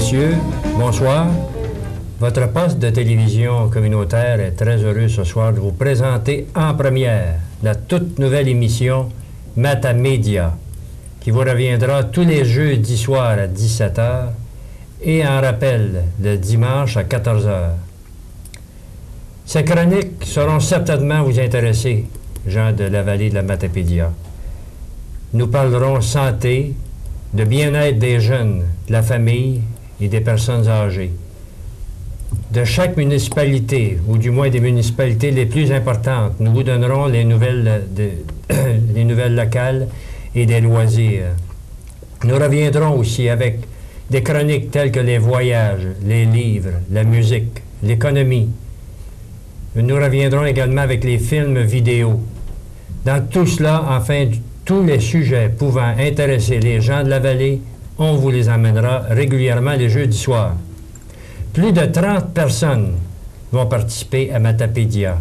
messieurs, bonsoir. Votre poste de télévision communautaire est très heureux ce soir de vous présenter en première la toute nouvelle émission Matamédia, qui vous reviendra tous les jeudis soirs à 17h et en rappel le dimanche à 14h. Ces chroniques sauront certainement vous intéresser, gens de la vallée de la Matapédia. Nous parlerons santé, de bien-être des jeunes, de la famille et des personnes âgées. De chaque municipalité, ou du moins des municipalités les plus importantes, nous vous donnerons les nouvelles, les nouvelles locales et des loisirs. Nous reviendrons aussi avec des chroniques telles que les voyages, les livres, la musique, l'économie. Nous reviendrons également avec les films vidéo. Dans tout cela, enfin, tous les sujets pouvant intéresser les gens de la vallée, on vous les amènera régulièrement les jeudis soirs. Plus de 30 personnes vont participer à Matamédia.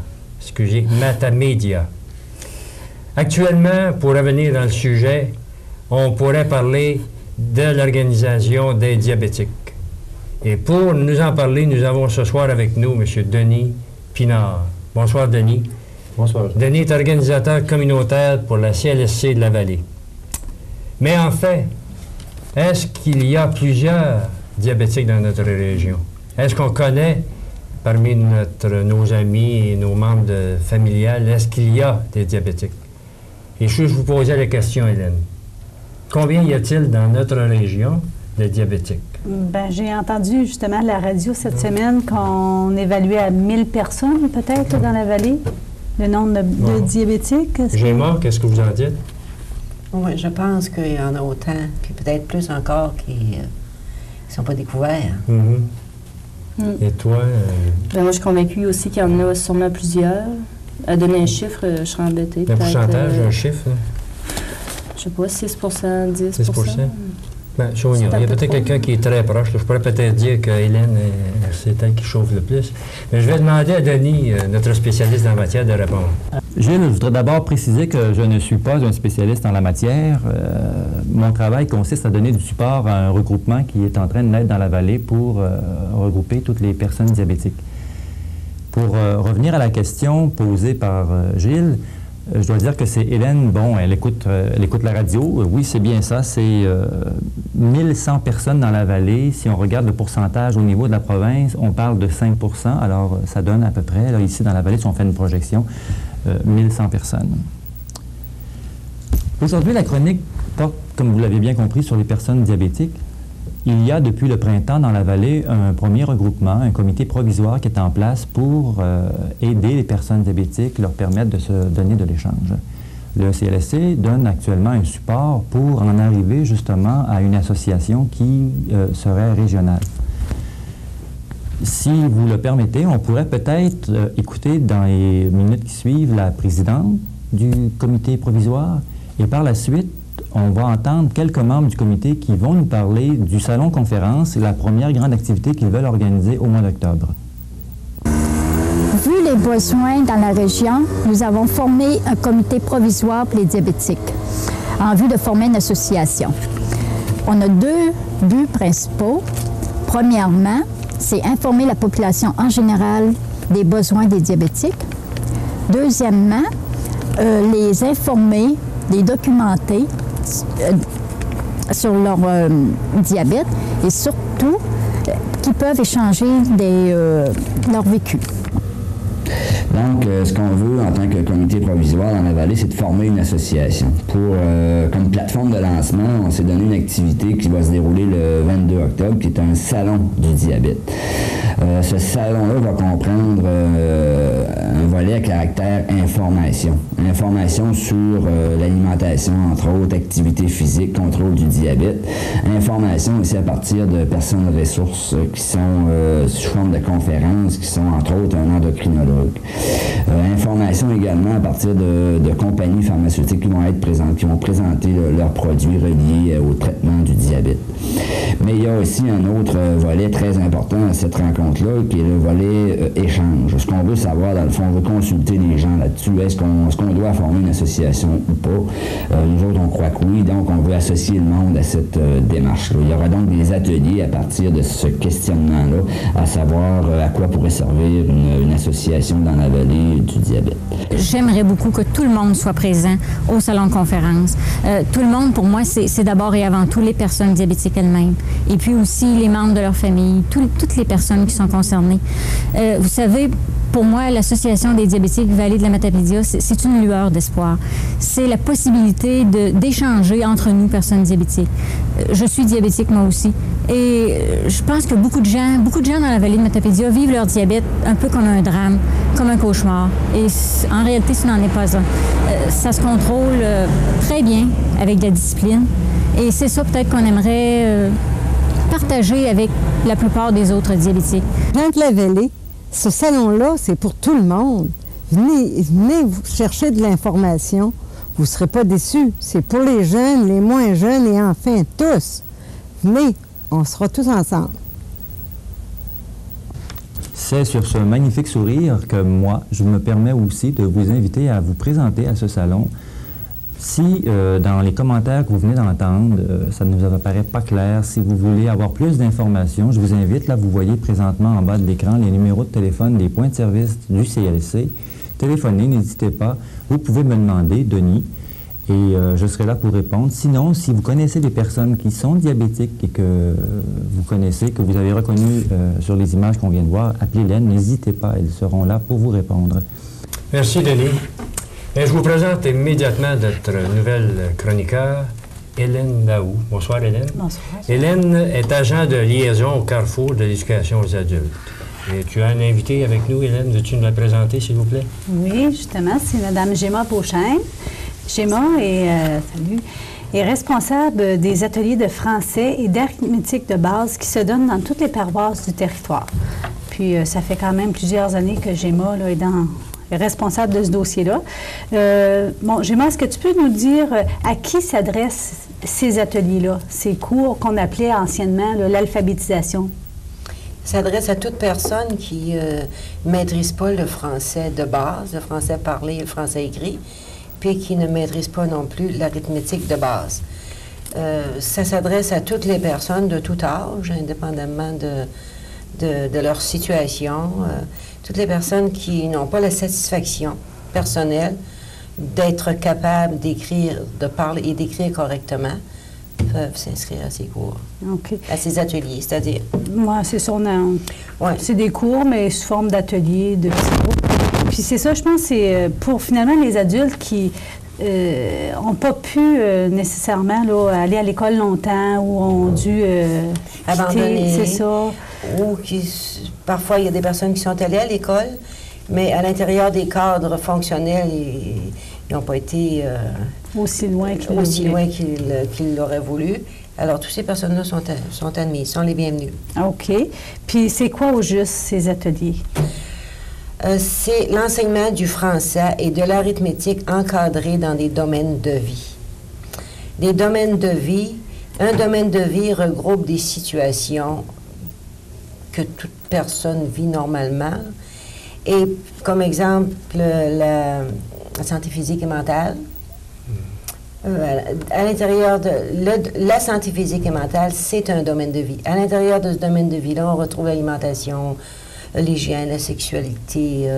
Actuellement, pour revenir dans le sujet, on pourrait parler de l'Organisation des diabétiques. Et pour nous en parler, nous avons ce soir avec nous M. Denis Pinard. Bonsoir, Denis. Bonsoir. Denis est organisateur communautaire pour la CLSC de la Vallée. Mais en fait, est-ce qu'il y a plusieurs diabétiques dans notre région? Est-ce qu'on connaît, parmi nos amis et nos membres familiales, est-ce qu'il y a des diabétiques? Et je vous posais la question, Hélène. Combien y a-t-il dans notre région de diabétiques? Bien, j'ai entendu justement à la radio cette semaine qu'on évaluait à 1000 personnes peut-être dans la vallée, le nombre de diabétiques. Géma, qu'est-ce que vous en dites? Oui, je pense qu'il y en a autant, puis peut-être plus encore qui ne sont pas découverts. Et toi? Ben, moi, je suis convaincue aussi qu'il y en a sûrement plusieurs. À donner un chiffre, je serais embêtée. Un pourcentage, un chiffre? Je sais pas, 6 10 6 Bien, Sonia, il y a peut-être quelqu'un qui est très proche. Je pourrais peut-être dire que Hélène, c'est elle qui chauffe le plus. Mais je vais demander à Denis, notre spécialiste en matière, de répondre. Gilles, je voudrais d'abord préciser que je ne suis pas un spécialiste en la matière. Mon travail consiste à donner du support à un regroupement qui est en train de naître dans la vallée pour regrouper toutes les personnes diabétiques. Pour revenir à la question posée par Gilles, je dois dire que c'est Hélène, bon, elle écoute la radio. Oui, c'est bien ça, c'est 1100 personnes dans la vallée. Si on regarde le pourcentage au niveau de la province, on parle de 5 %. Alors, ça donne à peu près, là, ici dans la vallée, si on fait une projection, 1100 personnes. Aujourd'hui, la chronique porte, comme vous l'avez bien compris, sur les personnes diabétiques. Il y a depuis le printemps dans la vallée un premier regroupement, un comité provisoire qui est en place pour aider les personnes diabétiques, leur permettre de se donner de l'échange. Le CLSC donne actuellement un support pour en arriver justement à une association qui serait régionale. Si vous le permettez, on pourrait peut-être écouter dans les minutes qui suivent la présidente du comité provisoire et par la suite, on va entendre quelques membres du comité qui vont nous parler du salon conférence et la première grande activité qu'ils veulent organiser au mois d'octobre. Vu les besoins dans la région, nous avons formé un comité provisoire pour les diabétiques en vue de former une association. On a deux buts principaux. Premièrement, c'est informer la population en général des besoins des diabétiques. Deuxièmement, les informer, les documenter sur leur diabète et surtout qui peuvent échanger leur vécu. Donc, ce qu'on veut en tant que comité provisoire dans la vallée, c'est de former une association. Comme plateforme de lancement, on s'est donné une activité qui va se dérouler le 22 octobre, qui est un salon du diabète. Ce salon-là va comprendre un volet à caractère information. Information sur l'alimentation, entre autres, activité physique, contrôle du diabète. Information aussi à partir de personnes ressources qui sont sous forme de conférences, qui sont entre autres un endocrinologue. Information également à partir de compagnies pharmaceutiques qui vont être présentes, qui vont présenter leurs produits reliés au traitement du diabète. Mais il y a aussi un autre volet très important à cette rencontre-là, qui est le volet échange. Ce qu'on veut savoir, dans le fond, on veut consulter les gens là-dessus. Est-ce qu'on doit former une association ou pas? Nous autres, on croit que oui, donc on veut associer le monde à cette démarche-là. Il y aura donc des ateliers à partir de ce questionnement-là, à savoir à quoi pourrait servir une association dans la vallée du diabète. J'aimerais beaucoup que tout le monde soit présent au salon de conférence. Tout le monde, pour moi, c'est d'abord et avant tout les personnes diabétiques elles-mêmes. Et puis aussi les membres de leur famille, toutes les personnes qui sont concernées. Vous savez, pour moi, l'Association des diabétiques Vallée de la Matapédia, c'est une lueur d'espoir. C'est la possibilité d'échanger entre nous, personnes diabétiques. Je suis diabétique, moi aussi. Et je pense que beaucoup de gens dans la Vallée de Matapédia vivent leur diabète un peu comme un drame, comme un cauchemar. Et en réalité, ce n'en est pas un. Ça se contrôle très bien avec de la discipline. Et c'est ça peut-être qu'on aimerait partager avec la plupart des autres diabétiques. Jean de la Vallée, ce salon-là, c'est pour tout le monde. Venez vous chercher de l'information. Vous ne serez pas déçus. C'est pour les jeunes, les moins jeunes et enfin tous. Venez, on sera tous ensemble. C'est sur ce magnifique sourire que moi, je me permets aussi de vous inviter à vous présenter à ce salon. Si dans les commentaires que vous venez d'entendre, ça ne vous apparaît pas clair, si vous voulez avoir plus d'informations, je vous invite, là, vous voyez présentement en bas de l'écran les numéros de téléphone des points de service du CLC. Téléphonez, n'hésitez pas. Vous pouvez me demander, Denis, et je serai là pour répondre. Sinon, si vous connaissez des personnes qui sont diabétiques et que vous connaissez, que vous avez reconnues sur les images qu'on vient de voir, appelez-les, n'hésitez pas, elles seront là pour vous répondre. Merci, Denis. Et je vous présente immédiatement notre nouvelle chroniqueur, Hélène Daou. Bonsoir, Hélène. Bonsoir. Hélène est agent de liaison au Carrefour de l'éducation aux adultes. Et tu as un invité avec nous, Hélène. Veux-tu nous la présenter, s'il vous plaît? Oui, justement, c'est Mme Gemma Beauchesne. Gemma est responsable des ateliers de français et d'arithmétique de base qui se donnent dans toutes les paroisses du territoire. Puis, ça fait quand même plusieurs années que Gemma est responsable de ce dossier-là. Gemma, est-ce que tu peux nous dire à qui s'adressent ces ateliers-là, ces cours qu'on appelait anciennement l'alphabétisation? Ça s'adresse à toute personne qui ne maîtrise pas le français de base, le français parlé et le français écrit, puis qui ne maîtrise pas non plus l'arithmétique de base. Ça s'adresse à toutes les personnes de tout âge, indépendamment de leur situation. Toutes les personnes qui n'ont pas la satisfaction personnelle d'être capables d'écrire, de parler et d'écrire correctement peuvent s'inscrire à ces cours, à ces ateliers, c'est-à-dire... Oui, c'est ça. C'est des cours, mais sous forme d'ateliers, de petits groupes. Puis c'est ça, je pense, c'est pour finalement les adultes qui n'ont pas pu nécessairement aller à l'école longtemps ou ont dû abandonner. C'est ça. Ou parfois, il y a des personnes qui sont allées à l'école, mais à l'intérieur des cadres fonctionnels, ils n'ont pas été aussi loin qu'ils l'auraient voulu. Alors, toutes ces personnes-là sont admises, sont les bienvenues. OK. Puis, c'est quoi au juste, ces ateliers? C'est l'enseignement du français et de l'arithmétique encadrés dans des domaines de vie. Des domaines de vie, un domaine de vie regroupe des situations que toute personne vit normalement. Et comme exemple, la santé physique et mentale. À l'intérieur de la santé physique et mentale, c'est un domaine de vie. À l'intérieur de ce domaine de vie-là, on retrouve l'alimentation, l'hygiène, la sexualité,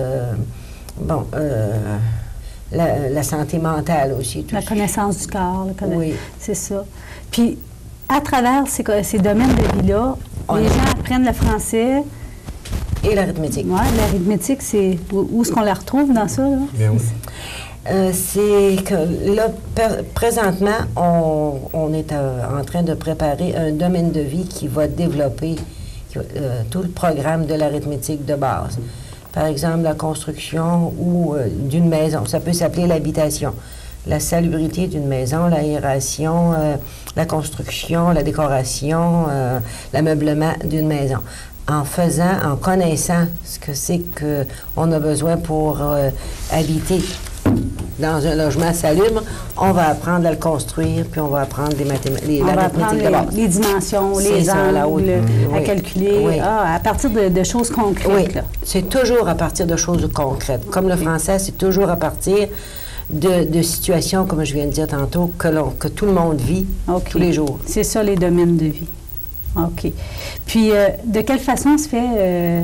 la santé mentale aussi. La connaissance du corps. Oui. C'est ça. Puis, à travers ces domaines de vie-là, les gens apprennent le français. Et l'arithmétique. Oui, l'arithmétique, c'est... Où est-ce qu'on la retrouve dans ça, là? Bien oui. C'est que là, présentement, on est en train de préparer un domaine de vie qui va développer tout le programme de l'arithmétique de base. Par exemple, la construction d'une maison. Ça peut s'appeler l'habitation. La salubrité d'une maison, l'aération, la construction, la décoration, l'ameublement d'une maison. en connaissant ce que c'est qu'on a besoin pour habiter dans un logement salubre, on va apprendre à le construire, puis on va apprendre les dimensions, les angles, à calculer, à partir de choses concrètes. Oui, c'est toujours à partir de choses concrètes. Comme le français, c'est toujours à partir de situations, comme je viens de dire tantôt, que tout le monde vit tous les jours. C'est ça, les domaines de vie. OK. Puis, de quelle façon se fait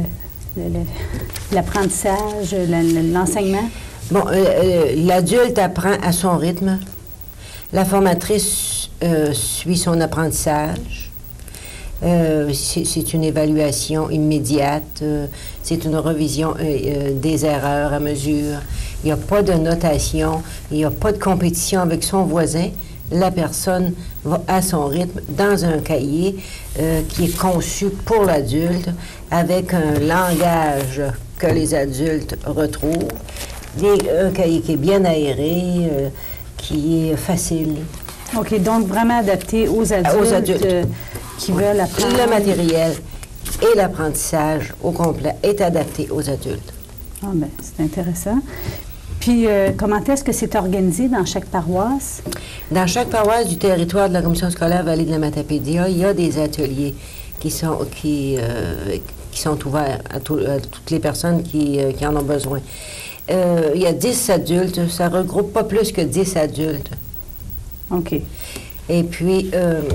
l'apprentissage, l'enseignement? Bon, l'adulte apprend à son rythme. La formatrice suit son apprentissage. C'est une évaluation immédiate. C'est une revision des erreurs à mesure. Il n'y a pas de notation. Il n'y a pas de compétition avec son voisin. La personne va à son rythme dans un cahier qui est conçu pour l'adulte avec un langage que les adultes retrouvent. Un cahier qui est bien aéré, qui est facile. OK, donc vraiment adapté aux adultes, qui veulent apprendre. Le matériel et l'apprentissage au complet est adapté aux adultes. Ah bien, c'est intéressant. Puis, comment est-ce que c'est organisé dans chaque paroisse? Dans chaque paroisse du territoire de la Commission scolaire Vallée de la Matapédia, il y a des ateliers qui sont ouverts à toutes les personnes qui en ont besoin. Il y a 10 adultes, ça regroupe pas plus que 10 adultes. OK. Et puis,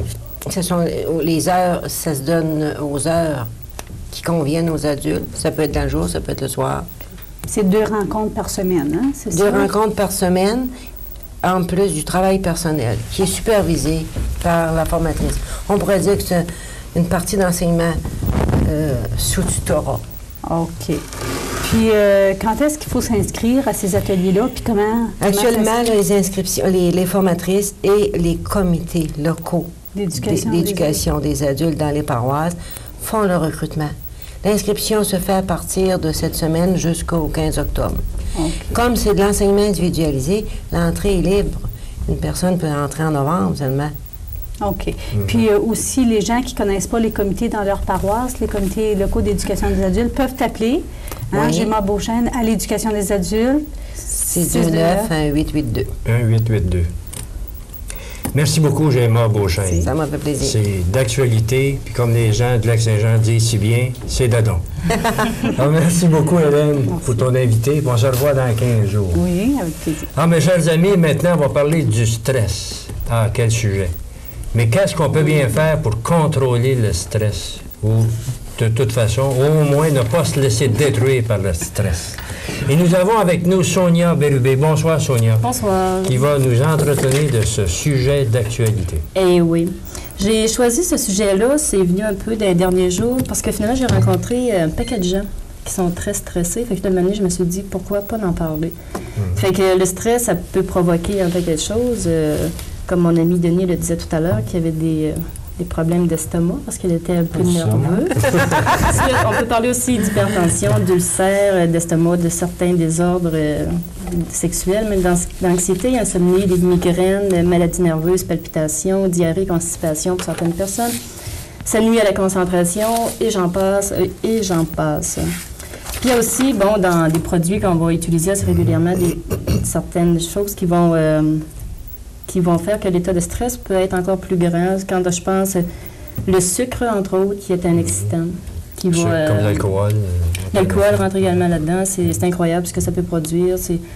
les heures, ça se donne aux heures qui conviennent aux adultes. Ça peut être dans le jour, ça peut être le soir. C'est 2 rencontres par semaine, hein? C'est ça? 2 rencontres par semaine, en plus du travail personnel, qui est supervisé par la formatrice. On pourrait dire que c'est une partie d'enseignement sous tutorat. OK. Puis, quand est-ce qu'il faut s'inscrire à ces ateliers-là? Puis comment Actuellement, les inscriptions, les formatrices et les comités locaux d'éducation des adultes dans les paroisses font le recrutement. L'inscription se fait à partir de cette semaine jusqu'au 15 octobre. Okay. Comme c'est de l'enseignement individualisé, l'entrée est libre. Une personne peut entrer en novembre seulement. OK. Puis aussi, les gens qui ne connaissent pas les comités dans leur paroisse, les comités locaux d'éducation des adultes, peuvent t'appeler, Gemma Beauchesne, à l'éducation des adultes. 629-1882. 1882. Merci beaucoup, Gemma Beauchesne. Ça m'a fait plaisir. C'est d'actualité, puis comme les gens de Lac-Saint-Jean disent si bien, c'est dedans. Alors, merci beaucoup, Hélène, pour ton invité. On se revoit dans 15 jours. Oui, avec plaisir. Mes chers amis, maintenant, on va parler du stress. Quel sujet. Mais qu'est-ce qu'on peut bien faire pour contrôler le stress? Ou, de toute façon, au moins ne pas se laisser détruire par le stress. Et nous avons avec nous Sonia Bérubé. Bonsoir, Sonia. Bonsoir. Qui va nous entretenir de ce sujet d'actualité. Eh oui. J'ai choisi ce sujet-là, c'est venu un peu dans les derniers jours, parce que finalement, j'ai rencontré un paquet de gens qui sont très stressés. Fait que de manière, je me suis dit, pourquoi pas en parler? Fait que le stress, ça peut provoquer un paquet de choses. Comme mon ami Denis le disait tout à l'heure, qu'il y avait des problèmes d'estomac parce qu'il était un peu nerveux. On peut parler aussi d'hypertension, d'ulcères, d'estomac, de certains désordres sexuels, mais d'anxiété, insomnie, des migraines, maladies nerveuses, palpitations, diarrhée, constipation pour certaines personnes. Ça nuit à la concentration et j'en passe, et j'en passe. Puis il y a aussi, dans des produits qu'on va utiliser assez régulièrement, certaines choses qui vont faire que l'état de stress peut être encore plus grand. Quand je pense le sucre, entre autres, qui est un excitant. Comme l'alcool. L'alcool rentre également là-dedans. C'est incroyable ce que ça peut produire.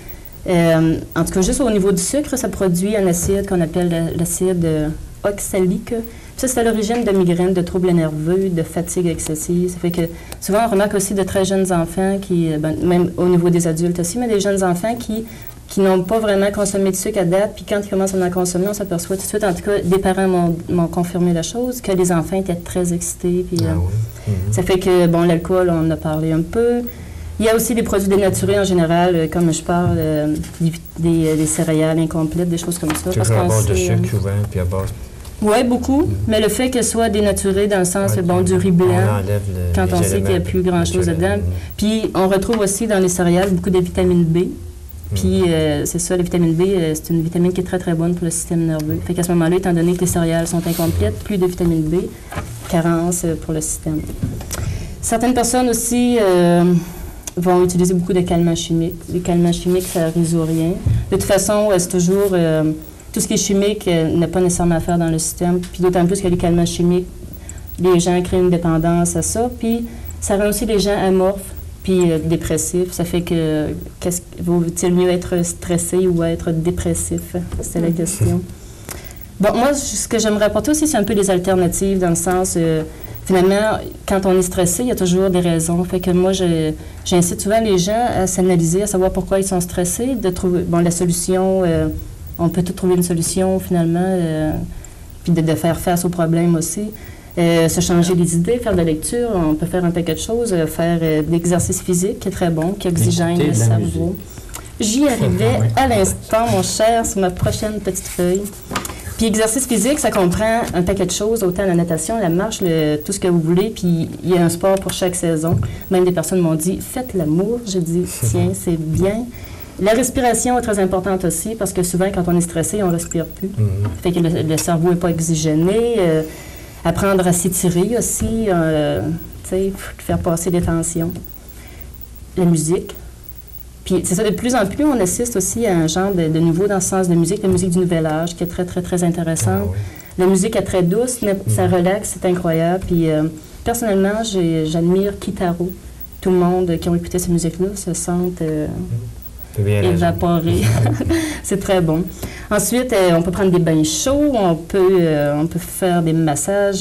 En tout cas, juste au niveau du sucre, ça produit un acide qu'on appelle l'acide oxalique. Ça, c'est à l'origine de migraines, de troubles nerveux, de fatigue excessive. Ça fait que souvent, on remarque aussi de très jeunes enfants même au niveau des adultes aussi, mais des jeunes enfants qui n'ont pas vraiment consommé de sucre à date, puis quand ils commencent à en consommer, on s'aperçoit tout de suite, en tout cas, des parents m'ont confirmé la chose, que les enfants étaient très excités. Puis, ça fait que, l'alcool, on en a parlé un peu. Il y a aussi des produits dénaturés en général, comme je parle, des céréales incomplètes, des choses comme ça. Parce qu'on à base de sucre souvent, puis à base... Oui, beaucoup, mais le fait qu'elle soit dénaturée dans le sens du riz blanc, quand on sait qu'il n'y a plus grand-chose dedans. Puis on retrouve aussi dans les céréales beaucoup de vitamine B. Puis c'est ça, la vitamine B, c'est une vitamine qui est très, très bonne pour le système nerveux. Fait qu'à ce moment-là, étant donné que les céréales sont incomplètes, plus de vitamine B, carence pour le système. Certaines personnes aussi vont utiliser beaucoup de calmants chimiques. Les calmants chimiques, ça ne résout rien. De toute façon, c'est toujours... tout ce qui est chimique n'a pas nécessairement à faire dans le système. Puis d'autant plus que les calmants chimiques, les gens créent une dépendance à ça. Puis ça rend aussi les gens amorphes puis dépressifs. Ça fait que vaut-il mieux être stressé ou être dépressif? C'est la question. Bon, moi, ce que j'aimerais apporter aussi, c'est un peu des alternatives dans le sens... finalement, quand on est stressé, il y a toujours des raisons. Fait que moi, j'incite souvent les gens à s'analyser, à savoir pourquoi ils sont stressés, de trouver, bon, la solution, on peut tout trouver une solution finalement, puis de faire face aux problèmes aussi. Se changer les idées, faire de la lecture, on peut faire un paquet de choses, faire de l'exercice physique qui est très bon, qui oxygène le cerveau. J'y arrivais à l'instant, mon cher, sur ma prochaine petite feuille. Puis exercice physique, ça comprend un paquet de choses, autant la natation, la marche, tout ce que vous voulez, puis il y a un sport pour chaque saison. Même des personnes m'ont dit « faites l'amour ». J'ai dit « tiens, c'est bien ». La respiration est très importante aussi, parce que souvent, quand on est stressé, on ne respire plus. Fait que le cerveau n'est pas oxygéné. Apprendre à s'étirer aussi, tu sais, faire passer des tensions. La musique. Puis c'est ça, de plus en plus, on assiste aussi à un genre de nouveau dans le sens de musique, la musique du nouvel âge, qui est très, très, très intéressante. Ah, oui. La musique est très douce, ça relaxe, c'est incroyable. Puis personnellement, j'admire Kitaro. Tout le monde qui ont écouté cette musique-là se sentent évaporés. C'est très bon. Ensuite, on peut prendre des bains chauds, on peut faire des massages,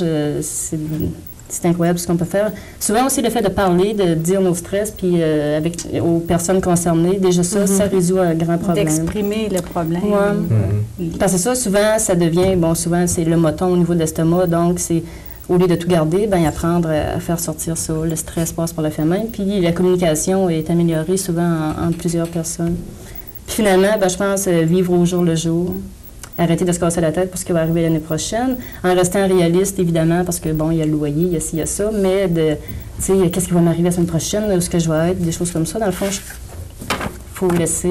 c'est incroyable ce qu'on peut faire. Souvent aussi, le fait de parler, de dire nos stress, puis aux personnes concernées, déjà ça résout un grand problème. D'exprimer le problème. Ouais. Parce que ça, souvent, ça devient, souvent, c'est le moton au niveau de l'estomac, donc c'est, au lieu de tout garder, apprendre à faire sortir ça. Le stress passe par la fait même, puis la communication est améliorée souvent entre plusieurs personnes. Puis finalement, je pense vivre au jour le jour. Arrêter de se casser la tête pour ce qui va arriver l'année prochaine, en restant réaliste, évidemment, parce que, il y a le loyer, il y a ci, il y a ça, mais tu sais, qu'est-ce qui va m'arriver la semaine prochaine, où est-ce que je vais être, des choses comme ça. Dans le fond, faut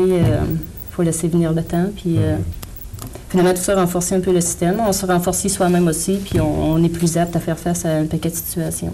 laisser venir le temps, puis finalement, tout ça renforcer un peu le système. On se renforce soi-même aussi, puis on est plus apte à faire face à un paquet de situations.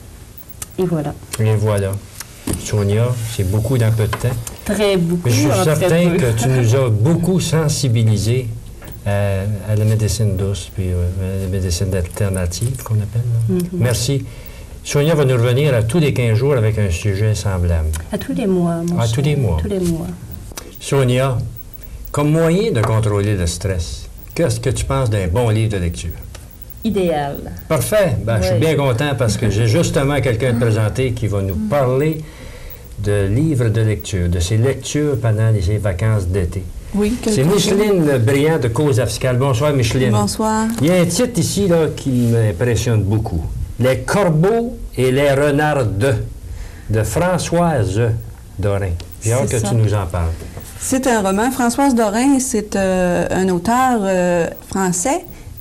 Et voilà. Et voilà. Sonia, c'est beaucoup dans peu de temps. Très beaucoup. Mais je suis certain que tu nous as beaucoup sensibilisés à la médecine douce, puis la médecine alternative, qu'on appelle. Merci. Sonia va nous revenir à tous les 15 jours avec un sujet semblable. À tous les mois, mon cher. Tous les mois. Tous les mois. Sonia, comme moyen de contrôler le stress, qu'est-ce que tu penses d'un bon livre de lecture? Idéal. Parfait. Je suis bien content parce que j'ai justement quelqu'un de présenté qui va nous parler de livres de lecture, de ses lectures pendant les vacances d'été. Oui, c'est Micheline Briand de Cause Fiscale. Bonsoir, Micheline. Bonsoir. Il y a un titre ici qui m'impressionne beaucoup. Les corbeaux et les renards de Françoise Dorin. J'ai hâte que tu nous en parles. C'est un roman. Françoise Dorin, c'est un auteur français,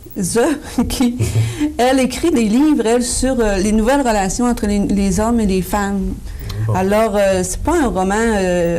qui, elle écrit des livres, elle, sur les nouvelles relations entre les hommes et les femmes. Bon. Alors, c'est pas un roman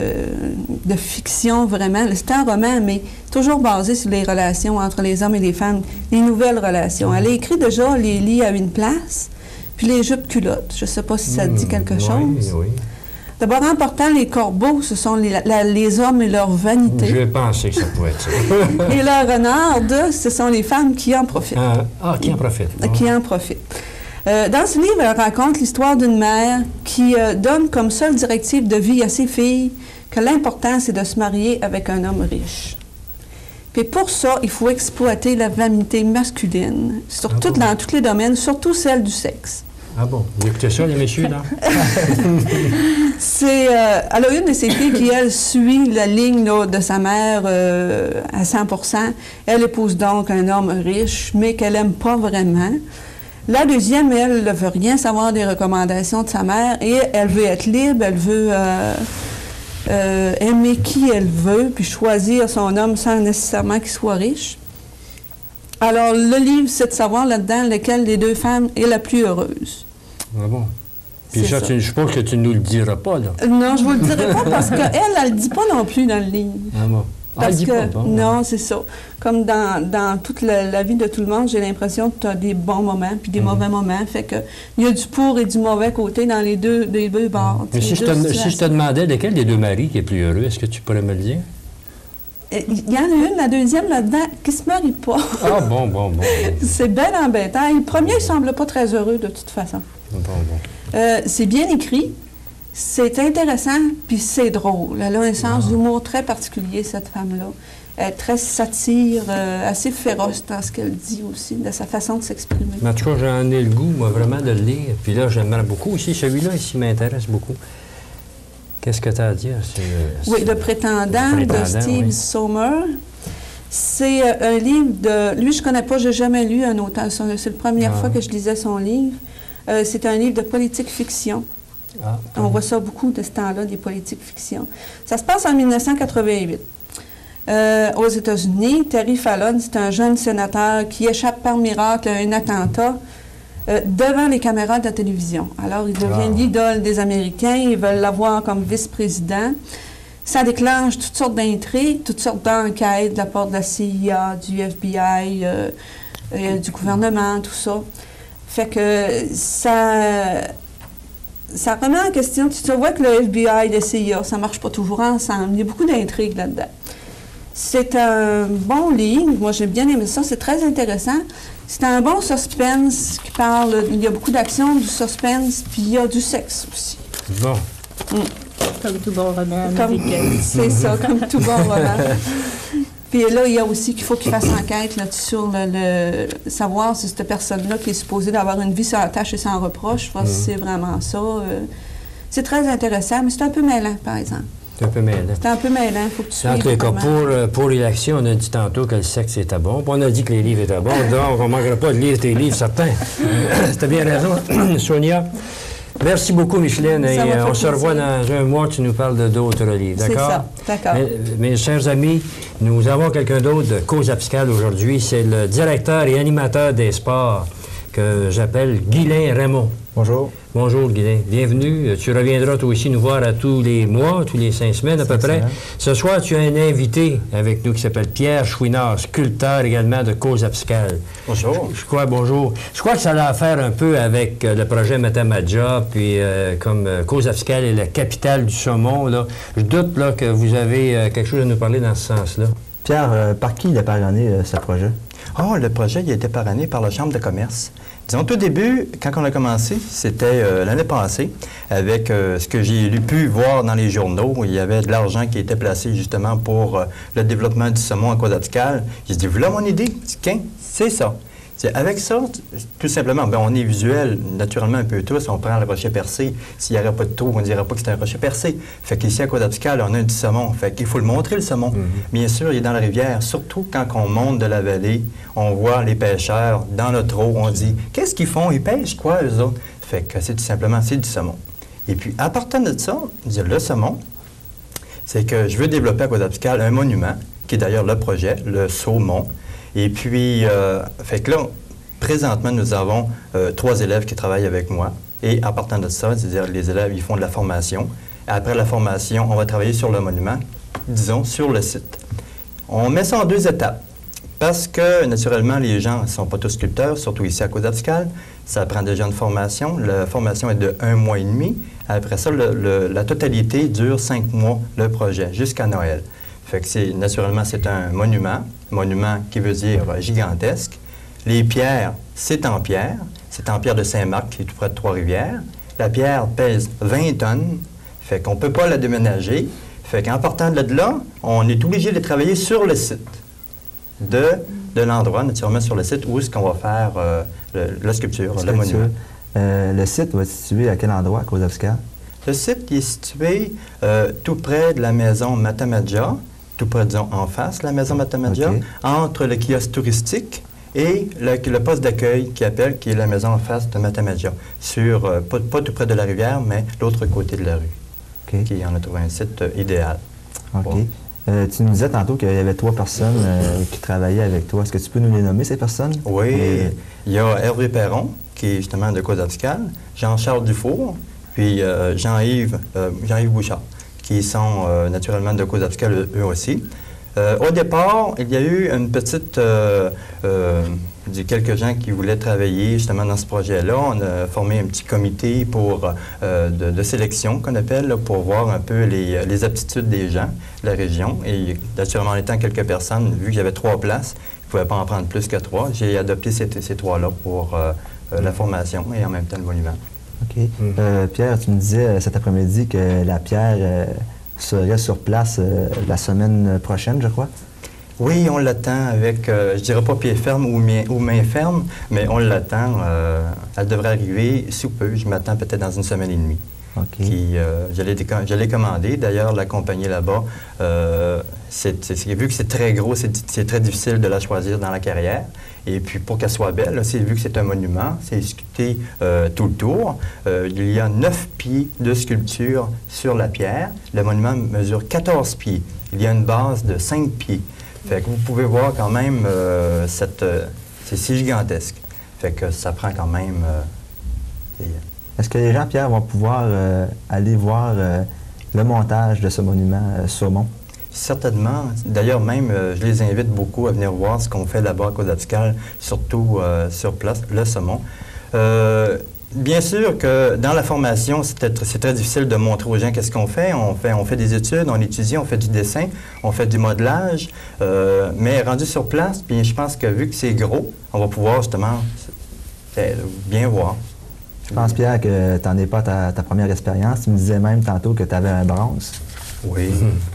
de fiction, vraiment. C'est un roman, mais toujours basé sur les relations entre les hommes et les femmes, les nouvelles relations. Elle a écrit déjà les lits à une place, puis les jupes culottes. Je sais pas si ça dit quelque chose. Oui. D'abord, en portant les corbeaux, ce sont les hommes et leur vanité. Je pensais que ça pouvait être ça. Et les renards, ce sont les femmes qui en profitent. Qui en profitent. Qui en profitent. Dans ce livre, elle raconte l'histoire d'une mère qui donne comme seule directive de vie à ses filles que l'important, c'est de se marier avec un homme riche. Puis pour ça, il faut exploiter la vanité masculine, dans tous les domaines, surtout celle du sexe. Ah bon? Vous écoutez ça, les messieurs, là? Elle a une de ses filles qui, elle, suit la ligne de sa mère à 100%. Elle épouse donc un homme riche, mais qu'elle n'aime pas vraiment. La deuxième, elle ne veut rien savoir des recommandations de sa mère et elle veut être libre, elle veut aimer qui elle veut, puis choisir son homme sans nécessairement qu'il soit riche. Alors, le livre, c'est de savoir là-dedans laquelle des deux femmes est la plus heureuse. Ah bon? Puis ça, je pense que tu ne nous le diras pas, là. Non, je ne vous le dirai pas parce qu'elle, elle ne le dit pas non plus dans le livre. Ah bon? Parce il dit que, pas, bon. non, c'est ça. Comme dans toute la vie de tout le monde, j'ai l'impression que tu as des bons moments puis des mauvais moments. Fait que il y a du pour et du mauvais côté dans les deux bords. Mais si je te demandais lequel des deux maris qui est plus heureux, est-ce que tu pourrais me le dire? Il y en a une, la deuxième là-dedans, qui se marie pas. Ah, bon. C'est bien embêtant. Et le premier, il semble pas très heureux de toute façon. Bon. C'est bien écrit, c'est intéressant, puis c'est drôle. Elle a un sens d'humour très particulier, cette femme-là. Elle est très satire, assez féroce dans ce qu'elle dit aussi, de sa façon de s'exprimer. Mais en tout cas, j'en ai le goût, moi, vraiment, de le lire. Puis là, j'aimerais beaucoup aussi. Celui-là, ici, m'intéresse beaucoup. Qu'est-ce que tu as à dire? Oui, Le Prétendant de Steve Sommer. C'est un livre de... Lui, je ne connais pas, je n'ai jamais lu un auteur. C'est la première fois que je lisais son livre. C'est un livre de politique fiction. On voit ça beaucoup de ce temps-là, des politiques fiction. Ça se passe en 1988. Aux États-Unis, Terry Fallon, c'est un jeune sénateur qui échappe par miracle à un attentat devant les caméras de la télévision. Alors, il devient l'idole des Américains. Ils veulent l'avoir comme vice-président. Ça déclenche toutes sortes d'intrigues, toutes sortes d'enquêtes de la part de la CIA, du FBI, du gouvernement, tout ça. Fait que ça remet en question. Tu vois que le FBI et la CIA, ça ne marche pas toujours ensemble. Il y a beaucoup d'intrigues là-dedans. C'est un bon livre. Moi, j'ai bien aimé ça. C'est très intéressant. C'est un bon suspense qui parle... Il y a beaucoup d'action, du suspense, puis il y a du sexe aussi. Bon. Comme tout bon roman américain. C'est ça, comme tout bon roman. Puis là, il y a aussi qu'il faut qu'il fasse enquête là-dessus sur savoir si cette personne-là qui est supposée d'avoir une vie sans attache et sans reproche, si c'est vraiment ça. C'est très intéressant, mais c'est un peu mêlant, par exemple. C'est un peu mêlant. C'est un peu mêlant, il faut que tu suives. En tous les cas, pour l'élection, on a dit tantôt que le sexe était bon, puis on a dit que les livres étaient bons, donc on ne manquera pas de lire tes livres, certains. T'as bien raison, Sonia. Merci beaucoup, Micheline, et on se revoit dans un mois, tu nous parles d'autres livres, d'accord? C'est ça, d'accord. Mes chers amis, nous avons quelqu'un d'autre de Cause Abscale aujourd'hui, c'est le directeur et animateur des sports que j'appelle Guylain Raymond. Bonjour. Bonjour, Guylain. Bienvenue. Tu reviendras toi aussi nous voir à tous les mois, tous les 5 semaines à peu près. Ce soir, tu as un invité avec nous qui s'appelle Pierre Chouinard, sculpteur également de Cause Abscale. Bonjour. Bonjour. Je crois que ça a affaire un peu avec le projet Matamadja, puis comme Cause Abscale est la capitale du saumon, là, je doute là, que vous avez quelque chose à nous parler dans ce sens-là. Pierre, par qui il a parrainé ce projet? Le projet il a été parrainé par la Chambre de commerce. Disons, tout début, quand on a commencé, c'était l'année passée, avec ce que j'ai pu voir dans les journaux. Il y avait de l'argent qui était placé justement pour le développement du saumon en Cause Abscale. J'ai dit, voilà mon idée. C'est ça. Avec ça, tout simplement, on est visuel, naturellement un peu tous. On prend le rocher percé. S'il n'y aurait pas de trou, on ne dirait pas que c'est un rocher percé. Fait qu'ici, à Cause Abscale, on a du saumon. Fait qu'il faut le montrer, le saumon. Bien sûr, il est dans la rivière. Surtout quand on monte de la vallée, on voit les pêcheurs dans notre eau. On dit, qu'est-ce qu'ils font? Ils pêchent quoi, eux autres? Fait que c'est tout simplement, c'est du saumon. Et puis, à partir de ça, le saumon, c'est que je veux développer à Cause Abscale un monument, qui est d'ailleurs le projet, le Saumon. Et puis, fait que là, présentement, nous avons 3 élèves qui travaillent avec moi. Et en partant de ça, c'est-à-dire les élèves, ils font de la formation. Après la formation, on va travailler sur le monument, disons, sur le site. On met ça en 2 étapes. Parce que, naturellement, les gens ne sont pas tous sculpteurs, surtout ici à Cause Abscale. Ça prend déjà une formation. La formation est de 1 mois et demi. Après ça, la totalité dure 5 mois, le projet, jusqu'à Noël. Fait que naturellement, c'est un monument qui veut dire gigantesque. Les pierres, c'est en pierre de Saint-Marc, qui est tout près de Trois-Rivières. La pierre pèse 20 tonnes, fait qu'on ne peut pas la déménager. Fait qu'en partant de là, on est obligé de travailler sur le site de l'endroit, naturellement sur le site où est-ce qu'on va faire la sculpture, le monument. Le site va être situé à quel endroit, à Cause Abscale? Le site est situé tout près de la maison Matamadja, tout près, disons, en face de la maison Matamadja, entre le kiosque touristique et le poste d'accueil qui est la maison en face de Matamadja, pas tout près de la rivière, mais l'autre côté de la rue, qui en a trouvé un site idéal. OK. Bon. Tu nous disais tantôt qu'il y avait 3 personnes qui travaillaient avec toi. Est-ce que tu peux nous les nommer, ces personnes? Oui. Il y a Hervé Perron, qui est justement de Cause Abscale, Jean-Charles Dufour, puis Jean-Yves Bouchard, qui sont naturellement de Cause Abscale eux aussi. Au départ, il y a eu une petite... quelques gens qui voulaient travailler justement dans ce projet-là. On a formé un petit comité de sélection qu'on appelle, là, pour voir un peu les aptitudes des gens de la région. Et naturellement, en étant quelques personnes, vu qu'il y avait 3 places, je ne pouvais pas en prendre plus que 3. J'ai adopté ces 3-là pour la formation et en même temps le monument. OK. Pierre, tu me disais cet après-midi que la pierre serait sur place la semaine prochaine, je crois. Oui, on l'attend avec, je dirais pas pied ferme ou main ferme, mais on l'attend. Elle devrait arriver sous peu. Je m'attends peut-être dans une semaine et demie. OK. Je l'ai commandé. D'ailleurs, la compagnie là-bas, vu que c'est très gros, c'est très difficile de la choisir dans la carrière. Et puis, pour qu'elle soit belle, vu que c'est un monument, c'est sculpté tout le tour. Il y a 9 pieds de sculpture sur la pierre. Le monument mesure 14 pieds. Il y a une base de 5 pieds. Fait que vous pouvez voir quand même, c'est si gigantesque. Fait que ça prend quand même... Est-ce que les gens, Pierre, vont pouvoir aller voir le montage de ce monument saumon? Certainement. D'ailleurs, même, je les invite beaucoup à venir voir ce qu'on fait là-bas à Côte-Abscale, surtout sur place, le saumon. Bien sûr que dans la formation, c'est très difficile de montrer aux gens qu'est-ce qu'on fait. On fait des études, on étudie, on fait du dessin, on fait du modelage. Mais rendu sur place, bien, je pense que vu que c'est gros, on va pouvoir justement bien voir. Je pense, Pierre, que tu n'en es pas ta première expérience. Tu me disais même tantôt que tu avais un bronze. Oui.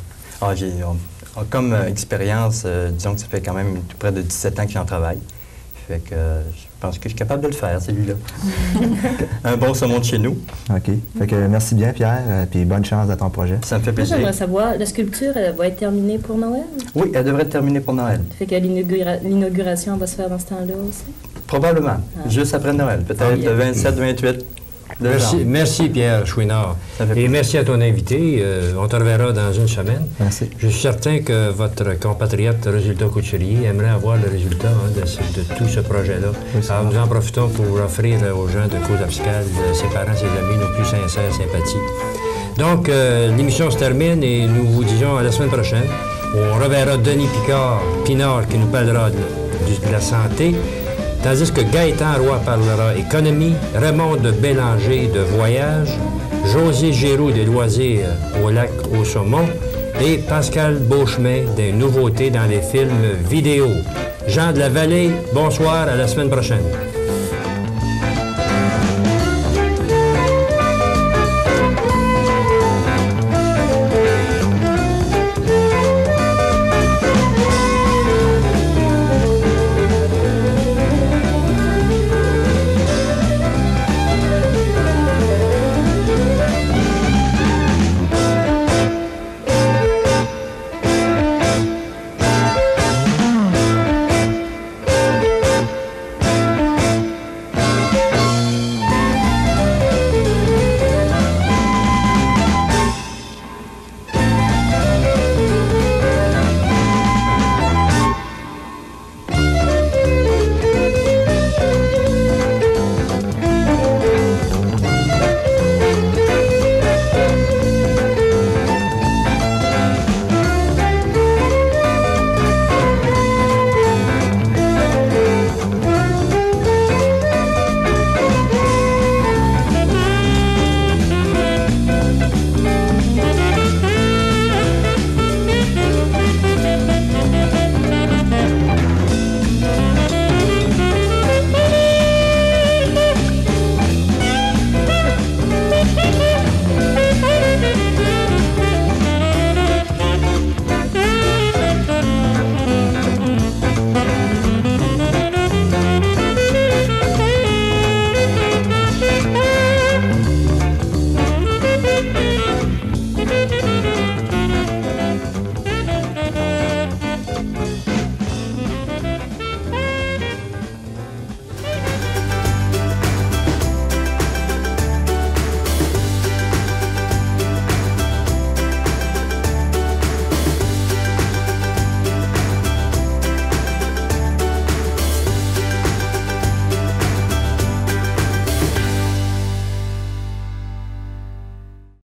Comme expérience, disons que ça fait quand même tout près de 17 ans que j'en travaille. Fait que je pense que je suis capable de le faire, celui-là. Un bon saumon de chez nous. OK. Fait que merci bien, Pierre, puis bonne chance dans ton projet. Ça me fait plaisir. Moi, j'aimerais savoir, la sculpture, elle va être terminée pour Noël? Oui, elle devrait être terminée pour Noël. Fait que l'inauguration va se faire dans ce temps-là aussi? Probablement. Juste après Noël, peut-être le 27-28. Merci Pierre Chouinard. Et merci à ton invité. On te reverra dans une semaine. Merci. Je suis certain que votre compatriote Résultat Couturier aimerait avoir le résultat de tout ce projet-là. Oui, alors nous en profitons pour offrir aux gens de Côte-Abscale, ses parents, ses amis, nos plus sincères sympathies. Donc, l'émission se termine et nous vous disons à la semaine prochaine. On reverra Denis Pinard qui nous parlera de la santé. Tandis que Gaëtan Roy parlera économie, Raymond de Bélanger de voyage, José Giroux des loisirs au lac au saumon et Pascal Beauchemin des nouveautés dans les films vidéo. Jean de la Vallée, bonsoir, à la semaine prochaine.